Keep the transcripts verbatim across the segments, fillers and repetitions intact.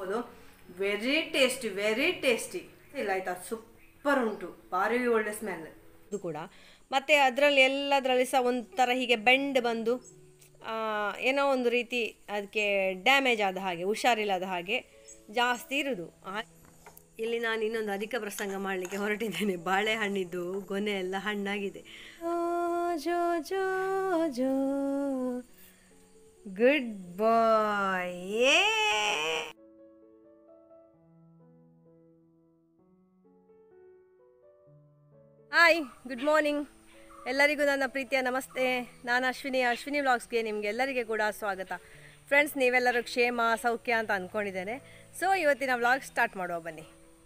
ತಿನ್ಬೋದು. Very tasty very tasty ಇಲ್ಲ ಆಯ್ತಾ, ಸೂಪರ್ ಉಂಟು, ಭಾರಿ ಒಳ್ಳೆ ಸ್ಮೆಲ್ ಇದು ಕೂಡ. ಮತ್ತು ಅದರಲ್ಲಿ ಎಲ್ಲದರಲ್ಲಿ ಸಹ ಒಂಥರ ಹೀಗೆ ಬೆಂಡ್ ಬಂದು ಏನೋ ಒಂದು ರೀತಿ ಅದಕ್ಕೆ ಡ್ಯಾಮೇಜ್ ಆದ ಹಾಗೆ, ಹುಷಾರಿಲ್ಲದ ಹಾಗೆ ಜಾಸ್ತಿ ಇರೋದು. ಇಲ್ಲಿ ನಾನು ಇನ್ನೊಂದು ಅಧಿಕ ಪ್ರಸಂಗ ಮಾಡಲಿಕ್ಕೆ ಹೊರಟಿದ್ದೇನೆ. ಬಾಳೆಹಣ್ಣಿದ್ದು ಗೊನೆ ಎಲ್ಲ ಹಣ್ಣಾಗಿದೆ. ಜೋ ಜೋ ಜೋ good boy. Hi, good morning ಎಲ್ಲರಿಗೂ ನನ್ನ ಪ್ರೀತಿಯ ನಮಸ್ತೆ. ನಾನು ಅಶ್ವಿನಿ, ಅಶ್ವಿನಿ ವ್ಲಾಗ್ಸ್ಗೆ ನಿಮಗೆ ಎಲ್ಲರಿಗೆ ಕೂಡ ಸ್ವಾಗತ. ಫ್ರೆಂಡ್ಸ್, ನೀವೆಲ್ಲರೂ ಕ್ಷೇಮ ಸೌಖ್ಯ ಅಂತ ಅಂದ್ಕೊಂಡಿದ್ದೇನೆ. ಸೊ ಇವತ್ತಿನ ವ್ಲಾಗ್ ಸ್ಟಾರ್ಟ್ ಮಾಡುವ ಬನ್ನಿ.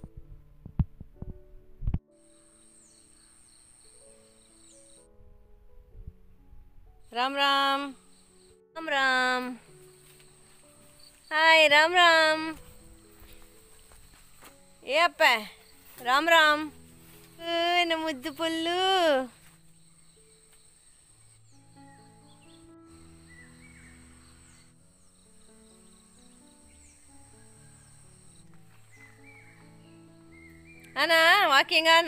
ರಾಮ್ ರಾಮ್ ರಾಮ್ ರಾಮ್. ಹಾಯ್ ರಾಮ್ ರಾಮ್. ಏ ಅಪ್ಪ ರಾಮ್ ರಾಮ್. ನಮ್ಮ ಮುದ್ದು ಪುಲ್ಲು. ಅಣ್ಣ ವಾಕಿಂಗ್ ಅಣ್ಣ.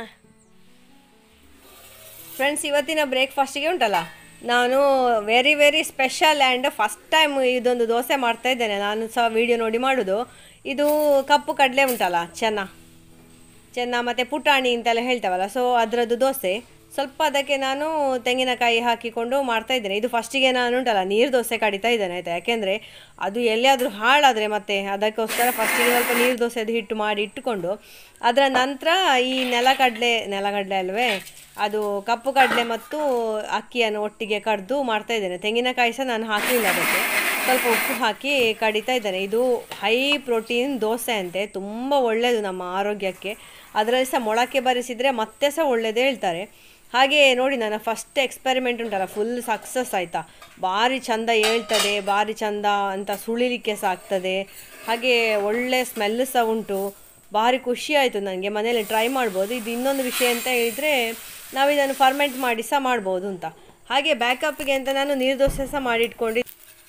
ಫ್ರೆಂಡ್ಸ್, ಇವತ್ತಿನ ಬ್ರೇಕ್ಫಾಸ್ಟಿಗೆ ಉಂಟಲ್ಲ, ನಾನು very very special and first time ಇದೊಂದು ದೋಸೆ ಮಾಡ್ತಾ ಇದ್ದೇನೆ. ನಾನು ಸಹ ವಿಡಿಯೋ ನೋಡಿ ಮಾಡೋದು. ಇದು ಕಪ್ಪು ಕಡಲೆ ಉಂಟಲ್ಲ, ಚೆನ್ನ ಚೆನ್ನ ಮತ್ತು ಪುಟಾಣಿ ಅಂತೆಲ್ಲ ಹೇಳ್ತೇವಲ್ಲ, ಸೊ ಅದರದ್ದು ದೋಸೆ. ಸ್ವಲ್ಪ ಅದಕ್ಕೆ ನಾನು ತೆಂಗಿನಕಾಯಿ ಹಾಕಿಕೊಂಡು ಮಾಡ್ತಾಯಿದ್ದೇನೆ. ಇದು ಫಸ್ಟಿಗೆ ನಾನು ಉಂಟಲ್ಲ ನೀರು ದೋಸೆ ಕಡಿತಾ ಇದ್ದೇನೆ ಆಯಿತಾ, ಯಾಕೆಂದರೆ ಅದು ಎಲ್ಲಿಯಾದರೂ ಹಾಳಾದರೆ ಮತ್ತೆ ಅದಕ್ಕೋಸ್ಕರ ಫಸ್ಟಿಗೆ ಸ್ವಲ್ಪ ನೀರು ದೋಸೆದು ಹಿಟ್ಟು ಮಾಡಿ ಇಟ್ಟುಕೊಂಡು ಅದರ ನಂತರ ಈ ನೆಲಗಡಲೆ ನೆಲಗಡಲೆ ಅಲ್ವೇ ಅದು ಕಪ್ಪು ಕಡಲೆ ಮತ್ತು ಅಕ್ಕಿಯನ್ನು ಒಟ್ಟಿಗೆ ಕಡಿದು ಮಾಡ್ತಾಯಿದ್ದೇನೆ. ತೆಂಗಿನಕಾಯಿ ಸಹ ನಾನು ಹಾಕಲಿಲ್ಲ, ಅದಕ್ಕೆ ಸ್ವಲ್ಪ ಉಪ್ಪು ಹಾಕಿ ಕಡಿತಾ ಇದ್ದೇನೆ. ಇದು ಹೈ ಪ್ರೋಟೀನ್ ದೋಸೆ ಅಂತೆ, ತುಂಬ ಒಳ್ಳೆಯದು ನಮ್ಮ ಆರೋಗ್ಯಕ್ಕೆ. ಅದರಲ್ಲಿ ಸಹ ಮೊಳಕೆ ಬರಿಸಿದರೆ ಮತ್ತೆ ಸಹ ಒಳ್ಳೆಯದೇ ಹೇಳ್ತಾರೆ. ಹಾಗೆ ನೋಡಿ, ನನ್ನ ಫಸ್ಟ್ ಎಕ್ಸ್ಪೆರಿಮೆಂಟ್ ಉಂಟಲ್ಲ ಫುಲ್ ಸಕ್ಸಸ್ ಆಯಿತಾ. ಭಾರಿ ಚಂದ ಹೇಳ್ತದೆ, ಭಾರಿ ಚಂದ ಅಂತ ಸುಳಿಲಿಕ್ಕೆ ಸಹ ಆಗ್ತದೆ. ಹಾಗೆ ಒಳ್ಳೆ ಸ್ಮೆಲ್ ಸಹ ಉಂಟು. ಭಾರಿ ಖುಷಿ ಆಯಿತು ನನಗೆ. ಮನೇಲಿ ಟ್ರೈ ಮಾಡ್ಬೋದು. ಇದು ಇನ್ನೊಂದು ವಿಷಯ ಅಂತ ಹೇಳಿದರೆ ನಾವು ಇದನ್ನು ಫರ್ಮೆಂಟ್ ಮಾಡಿ ಸಹ ಮಾಡ್ಬೋದು ಅಂತ. ಹಾಗೆ ಬ್ಯಾಕಪ್ಗೆ ಅಂತ ನಾನು ನೀರು ದೋಸೆ ಸಹ ಮಾಡಿಟ್ಕೊಂಡು.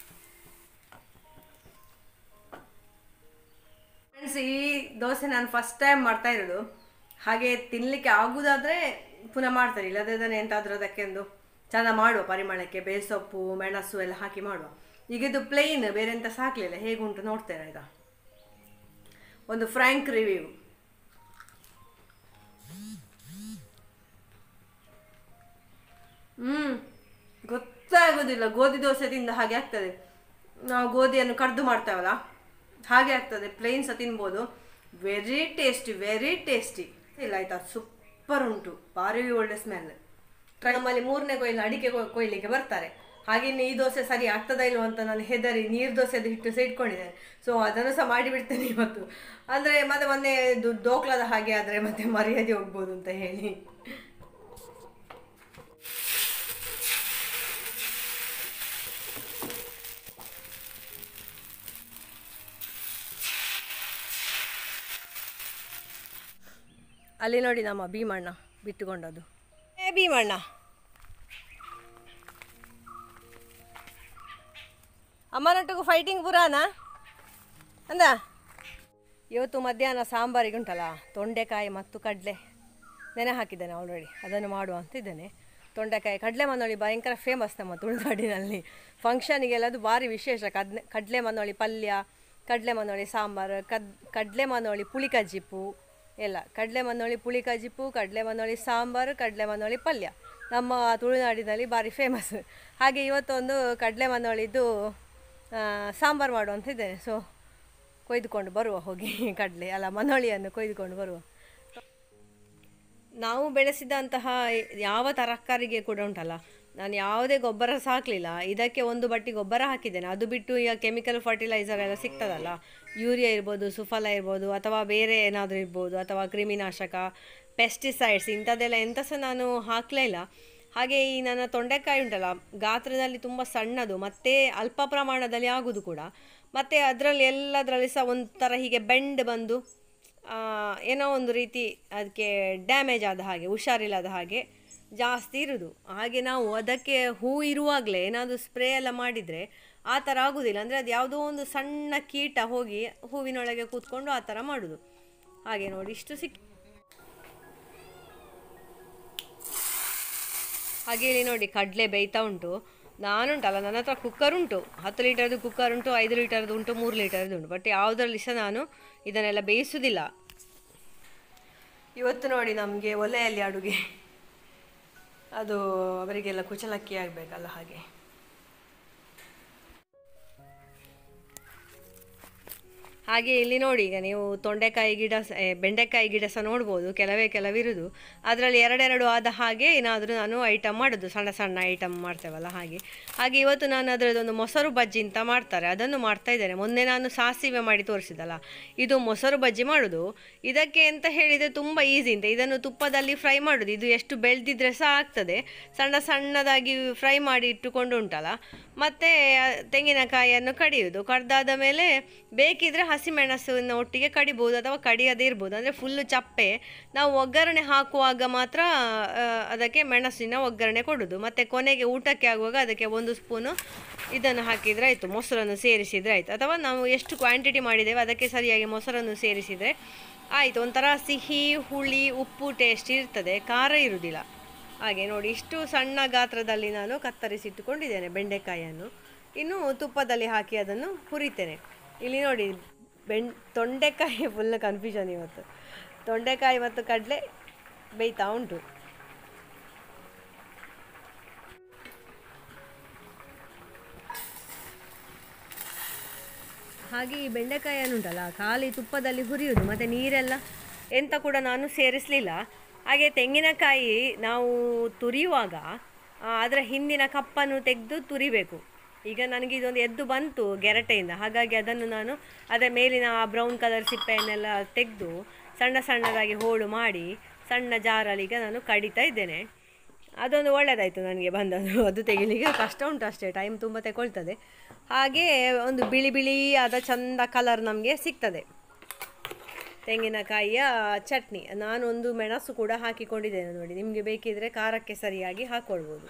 ಫ್ರೆಂಡ್ಸ್, ಈ ದೋಸೆ ನಾನು ಫಸ್ಟ್ ಟೈಮ್ ಮಾಡ್ತಾ ಇರೋದು. ಹಾಗೆ ತಿನ್ನಲಿಕ್ಕೆ ಆಗೋದಾದರೆ ಪುನಃ ಮಾಡ್ತಾರೆ, ಇಲ್ಲದೇ ಎಂತಾದರೂ ಅದಕ್ಕೆ ಒಂದು ಚೆಂದ ಮಾಡುವ ಪರಿಮಳಕ್ಕೆ ಬೇಸೊಪ್ಪು ಮೆಣಸು ಎಲ್ಲ ಹಾಕಿ ಮಾಡುವ. ಈಗ ಇದು ಪ್ಲೇನ್, ಬೇರೆ ಎಂತ ಸಾಕಲಿಲ್ಲ. ಹೇಗುಂಟು ನೋಡ್ತೇನೆ ಆಯಿತಾ. ಒಂದು ಫ್ರ್ಯಾಂಕ್ ರಿವ್ಯೂ. ಹ್ಞೂ ಗೊತ್ತಾಗೋದಿಲ್ಲ, ಗೋಧಿ ದೋಸೆ ತಿಂದ ಹಾಗೆ ಆಗ್ತದೆ. ನಾವು ಗೋಧಿಯನ್ನು ಕಡ್ದು ಮಾಡ್ತೇವಲ್ಲ ಹಾಗೆ ಆಗ್ತದೆ. ಪ್ಲೇನ್ ಸಹ ತಿನ್ಬೋದು. ವೆರಿ ಟೇಸ್ಟಿ ವೆರಿ ಟೇಸ್ಟಿ ಇಲ್ಲ ಆಯಿತಾ, ಸೂಪರ್ ಉಂಟು, ಭಾರಿ ಒಳ್ಳೆ ಸ್ಮೆಲ್. ನಮ್ಮಲ್ಲಿ ಮೂರನೇ ಕೊಯ್ಲು ಅಡಿಕೆ ಕೊಯ್ಲಿಕ್ಕೆ ಬರ್ತಾರೆ. ಹಾಗೆಯೇ ಈ ದೋಸೆ ಸರಿ ಆಗ್ತದಾ ಇಲ್ವ ಅಂತ ನಾನು ಹೆದರಿ ನೀರು ದೋಸೆದು ಹಿಟ್ಟು ಸಹ ಇಟ್ಕೊಂಡಿದ್ದೇನೆ. ಸೊ ಅದನ್ನು ಸಹ ಮಾಡಿಬಿಡ್ತೇನೆ ಇವತ್ತು. ಅಂದರೆ ಮತ್ತೆ ಮೊನ್ನೆ ದೋಕ್ಲದ ಹಾಗೆ ಆದರೆ ಮತ್ತೆ ಮರ್ಯಾದೆ ಹೋಗ್ಬೋದು ಅಂತ ಹೇಳಿ. ಅಲ್ಲಿ ನೋಡಿ ನಮ್ಮ ಭೀಮಣ್ಣ ಬಿಟ್ಟುಕೊಂಡದ್ದು. ಏ ಭೀಮಣ್ಣ, ಅಮ್ಮನೊಟ್ಟಿಗೂ ಫೈಟಿಂಗ್ ಪುರಾಣ ಅಂದ. ಇವತ್ತು ಮಧ್ಯಾಹ್ನ ಸಾಂಬಾರಿಗೆ ಉಂಟಲ್ಲ ತೊಂಡೆಕಾಯಿ ಮತ್ತು ಕಡಲೆ ನೆನೆ ಹಾಕಿದ್ದೇನೆ ಆಲ್ರೆಡಿ, ಅದನ್ನು ಮಾಡುವ ಅಂತಿದ್ದೇನೆ. ತೊಂಡೆಕಾಯಿ ಕಡಲೆ ಮನ್ನೋಳಿ ಭಯಂಕರ ಫೇಮಸ್ ನಮ್ಮ ತುಳುನಾಡಿನಲ್ಲಿ. ಫಂಕ್ಷನಿಗೆಲ್ಲ ಅದು ಭಾರಿ ವಿಶೇಷ. ಕದ್ನೆ ಕಡಲೆ ಮನ್ನೋಳಿ ಪಲ್ಯ, ಕಡಲೆ ಮನ್ನೋಳಿ ಸಾಂಬಾರು, ಕದ್ ಕಡಲೆ ಮನ್ನೋಳಿ ಪುಳಿ ಕಜ್ಜಿಪ್ಪು ಎಲ್ಲ. ಕಡಲೆ ಮನ್ನೋಳಿ ಪುಳಿ ಕಜ್ಜಿಪ್ಪು, ಕಡಲೆ ಮನ್ನೋಳಿ ಸಾಂಬಾರು, ಕಡಲೆ ಮನ್ನೋಳಿ ಪಲ್ಯ ನಮ್ಮ ತುಳುನಾಡಿನಲ್ಲಿ ಭಾರಿ ಫೇಮಸ್. ಹಾಗೆ ಇವತ್ತೊಂದು ಕಡಲೆ ಮನ್ನೋಳಿದ್ದು ಸಾಂಬಾರು ಮಾಡುವಂತಿದ್ದೇನೆ. ಸೊ ಕೊಯ್ದುಕೊಂಡು ಬರುವ ಹೋಗಿ, ಕಡಲೆ ಅಲ್ಲ ಮನ್ನೋಳಿಯನ್ನು ಕೊಯ್ದುಕೊಂಡು ಬರುವ. ನಾವು ಬೆಳೆಸಿದಂತಹ ಯಾವ ತರಕಾರಿಗೆ ಕೂಡ ಉಂಟಲ್ಲ, ನಾನು ಯಾವುದೇ ಗೊಬ್ಬರ ಸಹ ಹಾಕಲಿಲ್ಲ. ಇದಕ್ಕೆ ಒಂದು ಬಟ್ಟಿ ಗೊಬ್ಬರ ಹಾಕಿದ್ದೇನೆ. ಅದು ಬಿಟ್ಟು ಈಗ ಕೆಮಿಕಲ್ ಫರ್ಟಿಲೈಸರ್ ಎಲ್ಲ ಸಿಗ್ತದಲ್ಲ, ಯೂರಿಯಾ ಇರ್ಬೋದು, ಸುಫಲ ಇರ್ಬೋದು, ಅಥವಾ ಬೇರೆ ಏನಾದರೂ ಇರ್ಬೋದು, ಅಥವಾ ಕ್ರಿಮಿನಾಶಕ, ಪೆಸ್ಟಿಸೈಡ್ಸ್ ಇಂಥದ್ದೆಲ್ಲ ಎಂಥ ಸಹ ನಾನು ಹಾಕಲೇ ಇಲ್ಲ. ಹಾಗೆ ಈ ನನ್ನ ತೊಂಡೆಕಾಯಿ ಉಂಟಲ್ಲ ಗಾತ್ರದಲ್ಲಿ ತುಂಬ ಸಣ್ಣದು, ಮತ್ತು ಅಲ್ಪ ಪ್ರಮಾಣದಲ್ಲಿ ಆಗೋದು ಕೂಡ. ಮತ್ತು ಅದರಲ್ಲಿ ಎಲ್ಲದರಲ್ಲಿ ಸಹ ಒಂಥರ ಹೀಗೆ ಬೆಂಡ್ ಬಂದು ಏನೋ ಒಂದು ರೀತಿ ಅದಕ್ಕೆ ಡ್ಯಾಮೇಜ್ ಆದ ಹಾಗೆ, ಹುಷಾರಿಲ್ಲದ ಹಾಗೆ ಜಾಸ್ತಿ ಇರೋದು. ಹಾಗೆ ನಾವು ಅದಕ್ಕೆ ಹೂ ಇರುವಾಗಲೇ ಏನಾದರೂ ಸ್ಪ್ರೇ ಎಲ್ಲ ಮಾಡಿದರೆ ಆ ಥರ ಆಗೋದಿಲ್ಲ. ಅಂದರೆ ಅದು ಯಾವುದೋ ಒಂದು ಸಣ್ಣ ಕೀಟ ಹೋಗಿ ಹೂವಿನೊಳಗೆ ಕೂತ್ಕೊಂಡು ಆ ಥರ ಮಾಡೋದು. ಹಾಗೆ ನೋಡಿ ಇಷ್ಟು ಸಿಕ್ ಹಾಗೆ ಇಲ್ಲಿ ನೋಡಿ ಕಡಲೆ ಬೇಯ್ತಾ ಉಂಟು. ನಾನುಂಟಲ್ಲ, ನನ್ನ ಹತ್ರ ಕುಕ್ಕರ್ ಉಂಟು, ಹತ್ತು ಲೀಟರ್ದು ಕುಕ್ಕರ್ ಉಂಟು, ಐದು ಲೀಟರ್ದು ಉಂಟು, ಮೂರು ಲೀಟರ್ದು ಉಂಟು. ಬಟ್ ಯಾವುದರಲ್ಲಿ ಸಹ ನಾನು ಇದನ್ನೆಲ್ಲ ಬೇಯಿಸೋದಿಲ್ಲ. ಇವತ್ತು ನೋಡಿ ನಮಗೆ ಒಲೆಯಲ್ಲಿ ಅಡುಗೆ, ಅದು ಅವರಿಗೆಲ್ಲ ಕುಚಲಕ್ಕಿ ಆಗಬೇಕಲ್ಲ ಹಾಗೆ. ಹಾಗೆ ಇಲ್ಲಿ ನೋಡಿ, ಈಗ ನೀವು ತೊಂಡೆಕಾಯಿ ಗಿಡ ಬೆಂಡೆಕಾಯಿ ಗಿಡ ಸಹ ನೋಡ್ಬೋದು, ಕೆಲವೇ ಕೆಲವಿರುವುದು. ಅದರಲ್ಲಿ ಎರಡೆರಡು ಆದ ಹಾಗೆ ಏನಾದರೂ ನಾನು ಐಟಮ್ ಮಾಡೋದು, ಸಣ್ಣ ಸಣ್ಣ ಐಟಮ್ ಮಾಡ್ತೇವಲ್ಲ ಹಾಗೆ. ಹಾಗೆ ಇವತ್ತು ನಾನು ಅದರದ್ದೊಂದು ಮೊಸರು ಬಜ್ಜಿ ಅಂತ ಮಾಡ್ತಾರೆ, ಅದನ್ನು ಮಾಡ್ತಾ ಇದ್ದೇನೆ. ಮೊನ್ನೆ ನಾನು ಸಾಸಿವೆ ಮಾಡಿ ತೋರಿಸಿದಲ್ಲ, ಇದು ಮೊಸರು ಬಜ್ಜಿ ಮಾಡೋದು. ಇದಕ್ಕೆ ಅಂತ ಹೇಳಿದರೆ ತುಂಬ ಈಸಿ ಅಂತ, ಇದನ್ನು ತುಪ್ಪದಲ್ಲಿ ಫ್ರೈ ಮಾಡೋದು. ಇದು ಎಷ್ಟು ಬೆಳೆದಿದ್ರೆ ಸಹ ಆಗ್ತದೆ. ಸಣ್ಣ ಸಣ್ಣದಾಗಿ ಫ್ರೈ ಮಾಡಿ ಇಟ್ಟುಕೊಂಡು ಉಂಟಲ್ಲ, ಮತ್ತು ತೆಂಗಿನಕಾಯಿಯನ್ನು ಕಡಿಯೋದು. ಕಡ್ದಾದ ಮೇಲೆ ಬೇಕಿದ್ರೆ ಹಸಿಮೆಣಸನ್ನು ಒಟ್ಟಿಗೆ ಕಡಿಬೋದು ಅಥವಾ ಕಡಿಯದೇ ಇರ್ಬೋದು. ಅಂದರೆ ಫುಲ್ಲು ಚಪ್ಪೆ. ನಾವು ಒಗ್ಗರಣೆ ಹಾಕುವಾಗ ಮಾತ್ರ ಅದಕ್ಕೆ ಮೆಣಸಿನ ಒಗ್ಗರಣೆ ಕೊಡೋದು. ಮತ್ತು ಕೊನೆಗೆ ಊಟಕ್ಕೆ ಆಗುವಾಗ ಅದಕ್ಕೆ ಒಂದು ಸ್ಪೂನು ಇದನ್ನು ಹಾಕಿದರೆ ಆಯಿತು, ಮೊಸರನ್ನು ಸೇರಿಸಿದರೆ ಆಯಿತು. ಅಥವಾ ನಾವು ಎಷ್ಟು ಕ್ವಾಂಟಿಟಿ ಮಾಡಿದ್ದೇವೆ ಅದಕ್ಕೆ ಸರಿಯಾಗಿ ಮೊಸರನ್ನು ಸೇರಿಸಿದರೆ ಆಯಿತು. ಒಂಥರ ಸಿಹಿ, ಹುಳಿ, ಉಪ್ಪು ಟೇಸ್ಟ್ ಇರ್ತದೆ, ಖಾರ ಇರುವುದಿಲ್ಲ. ಹಾಗೆ ನೋಡಿ ಇಷ್ಟು ಸಣ್ಣ ಗಾತ್ರದಲ್ಲಿ ನಾನು ಕತ್ತರಿಸಿಟ್ಟುಕೊಂಡಿದ್ದೇನೆ ಬೆಂಡೆಕಾಯಿಯನ್ನು. ಇನ್ನು ತುಪ್ಪದಲ್ಲಿ ಹಾಕಿ ಅದನ್ನು ಹುರಿತೇನೆ. ಇಲ್ಲಿ ನೋಡಿ ಬೆಣ್ ತೊಂಡೆಕಾಯಿ ಫುಲ್ ಕನ್ಫ್ಯೂಷನ್ ಇವತ್ತು. ತೊಂಡೆಕಾಯಿ ಮತ್ತು ಕಡಲೆ ಬೇಯ್ತಾ ಉಂಟು. ಹಾಗೆ ಈ ಬೆಂಡೆಕಾಯಿಯನ್ನು ಉಂಟಲ್ಲ ಖಾಲಿ ತುಪ್ಪದಲ್ಲಿ ಹುರಿಯೋದು, ಮತ್ತು ನೀರೆಲ್ಲ ಎಂತ ಕೂಡ ನಾನು ಸೇರಿಸಲಿಲ್ಲ. ಹಾಗೆ ತೆಂಗಿನಕಾಯಿ ನಾವು ತುರಿಯುವಾಗ ಅದರ ಹಿಂದಿನ ಕಪ್ಪನ್ನು ತೆಗೆದು ತುರಿಬೇಕು. ಈಗ ನನಗೆ ಇದೊಂದು ಎದ್ದು ಬಂತು ಗೆರಟೆಯಿಂದ, ಹಾಗಾಗಿ ಅದನ್ನು ನಾನು ಅದರ ಮೇಲಿನ ಆ ಬ್ರೌನ್ ಕಲರ್ ಸಿಪ್ಪೆಯನ್ನೆಲ್ಲ ತೆಗೆದು ಸಣ್ಣ ಸಣ್ಣದಾಗಿ ಹೋಳು ಮಾಡಿ ಸಣ್ಣ ಜಾರಲ್ಲಿ ಈಗ ನಾನು ಕಡಿತಾ ಇದ್ದೇನೆ. ಅದೊಂದು ಒಳ್ಳೆಯದಾಯಿತು ನನಗೆ ಬಂದದ್ದು. ಅದು ತೆಗಿಲಿಕ್ಕೆ ಕಷ್ಟ ಉಂಟು ಅಷ್ಟೇ, ಟೈಮ್ ತುಂಬ ತಗೊಳ್ತದೆ. ಹಾಗೆ ಒಂದು ಬಿಳಿ ಬಿಳಿ ಆದ ಚಂದ ಕಲರ್ ನಮಗೆ ಸಿಗ್ತದೆ ತೆಂಗಿನಕಾಯಿಯ ಚಟ್ನಿ. ನಾನೊಂದು ಮೆಣಸು ಕೂಡ ಹಾಕಿಕೊಂಡಿದ್ದೇನೆ ನೋಡಿ, ನಿಮಗೆ ಬೇಕಿದ್ದರೆ ಖಾರಕ್ಕೆ ಸರಿಯಾಗಿ ಹಾಕ್ಕೊಳ್ಬೋದು.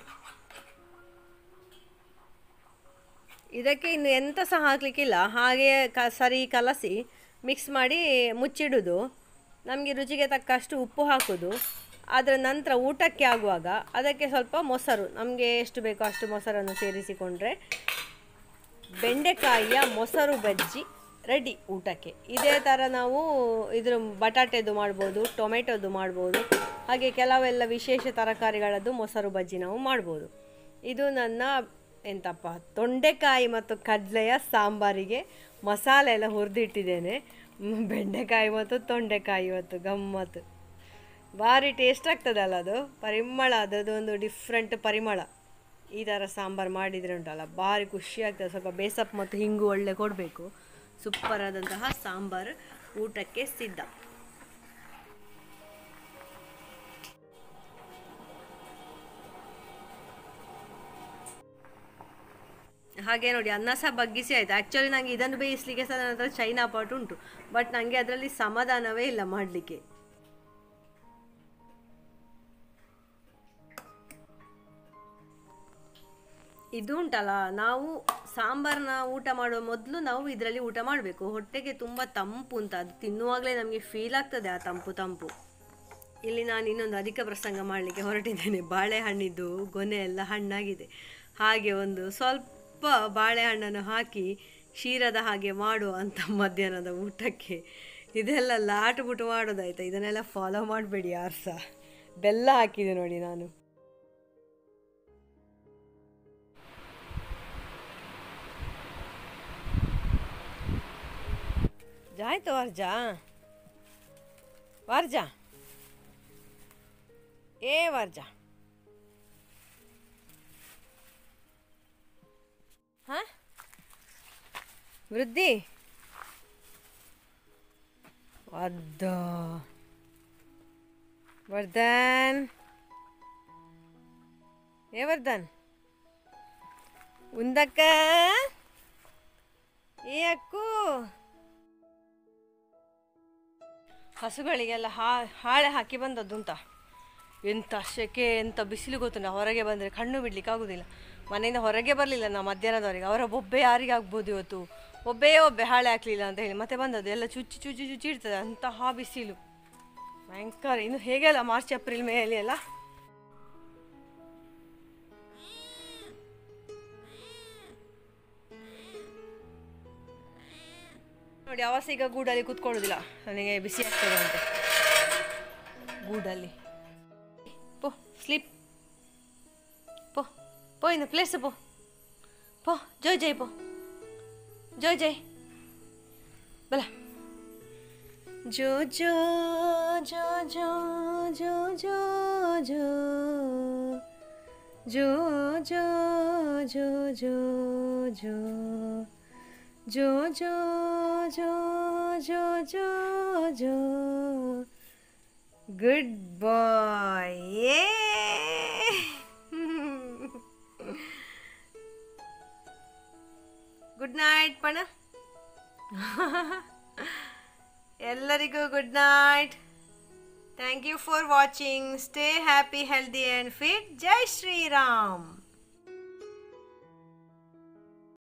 ಇದಕ್ಕೆ ಇನ್ನು ಎಂತ ಸಹ ಹಾಕಲಿಕ್ಕಿಲ್ಲ, ಹಾಗೆ ಕ ಸರಿ ಕಲಸಿ ಮಿಕ್ಸ್ ಮಾಡಿ ಮುಚ್ಚಿಡೋದು. ನಮಗೆ ರುಚಿಗೆ ತಕ್ಕಷ್ಟು ಉಪ್ಪು ಹಾಕೋದು. ಅದರ ನಂತರ ಊಟಕ್ಕೆ ಆಗುವಾಗ ಅದಕ್ಕೆ ಸ್ವಲ್ಪ ಮೊಸರು, ನಮಗೆ ಎಷ್ಟು ಬೇಕೋ ಅಷ್ಟು ಮೊಸರನ್ನು ಸೇರಿಸಿಕೊಂಡ್ರೆ ಬೆಂಡೆಕಾಯಿಯ ಮೊಸರು ಬಜ್ಜಿ ರೆಡಿ ಊಟಕ್ಕೆ. ಇದೇ ಥರ ನಾವು ಇದ್ರ ಬಟಾಟೆದು ಮಾಡ್ಬೋದು, ಟೊಮೆಟೊದು ಮಾಡ್ಬೋದು, ಹಾಗೆ ಕೆಲವೆಲ್ಲ ವಿಶೇಷ ತರಕಾರಿಗಳದ್ದು ಮೊಸರು ಬಜ್ಜಿ ನಾವು ಮಾಡ್ಬೋದು. ಇದು ನನ್ನ ಎಂತಪ್ಪ ತೊಂಡೆಕಾಯಿ ಮತ್ತು ಕಡಲೆಯ ಸಾಂಬಾರಿಗೆ ಮಸಾಲೆ ಎಲ್ಲ ಹುರಿದಿಟ್ಟಿದ್ದೇನೆ. ಬೆಂಡೆಕಾಯಿ ಮತ್ತು ತೊಂಡೆಕಾಯಿ ಮತ್ತು ಗಮ್ಮತ್ತು ಭಾರಿ ಟೇಸ್ಟ್ ಆಗ್ತದಲ್ಲ, ಅದು ಪರಿಮಳ, ಅದರದ್ದು ಒಂದು ಡಿಫ್ರೆಂಟ್ ಪರಿಮಳ. ಈ ಥರ ಸಾಂಬಾರು ಮಾಡಿದರೆ ಉಂಟಲ್ಲ ಭಾರಿ ಖುಷಿ ಆಗ್ತದೆ. ಸ್ವಲ್ಪ ಬೇಸಪ್ ಮತ್ತು ಹಿಂಗು ಒಳ್ಳೆ ಕೊಡಬೇಕು. ಸೂಪರ್ ಆದಂತಹ ಸಾಂಬಾರು ಊಟಕ್ಕೆ ಸಿದ್ಧ. ಹಾಗೆ ನೋಡಿ ಅನ್ನ ಸಹ ಬಗ್ಗಿಸಿ ಆಯಿತು. ಆ್ಯಕ್ಚುಲಿ ನನಗೆ ಇದನ್ನು ಬೇಯಿಸಲಿಕ್ಕೆ ಸಹ ನನ್ನ ಹತ್ರ ಚೈನಾ ಪಾಟ್ ಉಂಟು, ಬಟ್ ನನಗೆ ಅದರಲ್ಲಿ ಸಮಾಧಾನವೇ ಇಲ್ಲ ಮಾಡಲಿಕ್ಕೆ. ಇದು ಉಂಟಲ್ಲ, ನಾವು ಸಾಂಬಾರನ್ನ ಊಟ ಮಾಡುವ ಮೊದಲು ನಾವು ಇದರಲ್ಲಿ ಊಟ ಮಾಡಬೇಕು. ಹೊಟ್ಟೆಗೆ ತುಂಬ ತಂಪು ಅಂತ, ಅದು ತಿನ್ನುವಾಗಲೇ ನಮಗೆ ಫೀಲ್ ಆಗ್ತದೆ ಆ ತಂಪು ತಂಪು. ಇಲ್ಲಿ ನಾನು ಇನ್ನೊಂದು ಅಧಿಕ ಪ್ರಸಂಗ ಮಾಡಲಿಕ್ಕೆ ಹೊರಟಿದ್ದೇನೆ. ಬಾಳೆಹಣ್ಣಿದ್ದು ಗೊನೆ ಎಲ್ಲ ಹಣ್ಣಾಗಿದೆ, ಹಾಗೆ ಒಂದು ಸ್ವಲ್ಪ ಬಾಳೆಹಣ್ಣನ್ನು ಹಾಕಿ ಕ್ಷೀರದ ಹಾಗೆ ಮಾಡುವ ಅಂತ ಮಧ್ಯಾಹ್ನದ ಊಟಕ್ಕೆ. ಇದೆಲ್ಲ ಲಾಟುಬುಟು ಮಾಡೋದಾಯ್ತಾ, ಇದನ್ನೆಲ್ಲ ಫಾಲೋ ಮಾಡಬೇಡಿ ಯಾರು ಸಹ. ಬೆಲ್ಲ ಹಾಕಿದೆ ನೋಡಿ ನಾನು. ಜಾಯ್ತು ವರ್ಜಾ ವರ್ಜಾ ಏ ವರ್ಜಾ ಹಾಂ ವೃದ್ಧಿ ಅದ್ದ ವರ್ಧನ್ ಏ ವರ್ಧನ್ ಉಂದಕ್ಕ ಏ ಅಕ್ಕು. ಹಸುಗಳಿಗೆಲ್ಲ ಹಾ ಹಾಳೆ ಹಾಕಿ ಬಂದದ್ದು ಉಂಟ. ಎಂಥ ಸೆಕೆ ಎಂಥ ಬಿಸಿಲು ಗೊತ್ತುಂಟ. ಹೊರಗೆ ಬಂದರೆ ಕಣ್ಣು ಬಿಡ್ಲಿಕ್ಕೆ ಆಗೋದಿಲ್ಲ. ಮನೆಯಿಂದ ಹೊರಗೆ ಬರಲಿಲ್ಲ ನಾ ಮಧ್ಯಾಹ್ನದವರೆಗೆ. ಅವರ ಬೊಬ್ಬೆ ಯಾರಿಗೆ ಆಗ್ಬೋದು ಇವತ್ತು, ಒಬ್ಬೇ ಒಬ್ಬೆ ಹಾಳೆ ಹಾಕಲಿಲ್ಲ ಅಂತ ಹೇಳಿ ಮತ್ತೆ ಬಂದದ್ದು. ಎಲ್ಲ ಚುಚ್ಚಿ ಚುಚ್ಚಿ ಚುಚ್ಚಿ ಇಡ್ತದೆ, ಅಂತಹ ಬಿಸಿಲು ಭಯಂಕರ. ಇನ್ನು ಹೇಗೆಲ್ಲ ಮಾರ್ಚ್ ಏಪ್ರಿಲ್ ಮೇ ಅಲ್ಲಿ ಎಲ್ಲ ನೋಡಿ. ಅವಸ ಈಗ ಗೂಡಲ್ಲಿ ಕೂತ್ಕೊಳ್ಳೋದಿಲ್ಲ, ನನಗೆ ಬಿಸಿ ಆಗ್ತದೆ ಅಂತ ಗೂಡಲ್ಲಿ. ಪೋ ಸ್ಲೀಪ್ ಪೋ ಪೋ ಇನ್ನು ಪ್ಲೇಸ್ ಪೋ ಪೋ ಜೋಯ್ ಜೈ ಪೋ ಜೋಯ್ ಜೈ ಬಲ ಜೋ ಜೋ ಜೋ ಜೋ ಜೋ ಜೋ ಜೋ ಜೋ ಜೋ ಜೋ ಜೋ ಜೋ ಜೋ ಜೋ ಜೋ ಜೋ ಜೋ ಜೋ ಗುಡ್ ಬಾಯ್. ಗುಡ್ ನೈಟ್ ಪಣ. ಎಲ್ಲರಿಗೂ good night. Thank you for watching. Stay happy, healthy and fit. ಜೈ ಶ್ರೀರಾಮ್.